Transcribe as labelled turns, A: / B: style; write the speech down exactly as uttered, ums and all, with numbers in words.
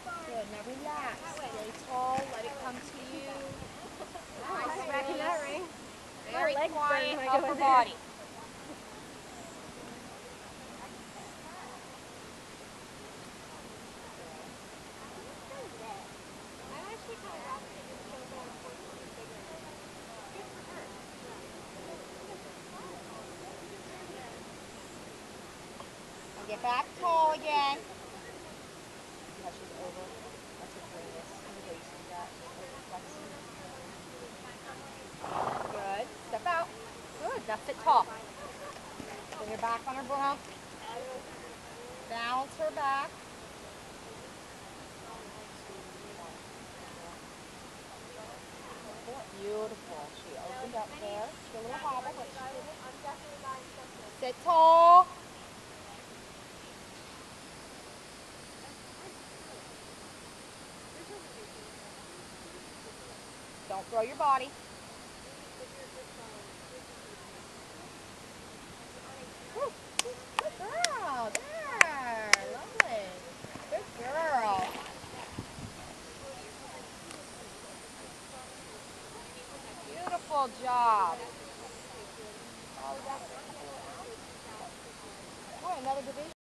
A: Good. Now relax. Stay tall. Let it come to you.
B: Nice. Back in that ring.
A: Very quiet upper body. And get back tall again. See how she's over. That's a greatness. Releasing that. Good. Step out. Good. Now sit tall. Bring her back on her bump. Balance her back. Beautiful. She opened up there. She did a little hobble, but she did it. Sit tall. Don't throw your body. Woo. Good girl. There. Lovely. Good girl. Beautiful job. Oh, that's Boy, another division.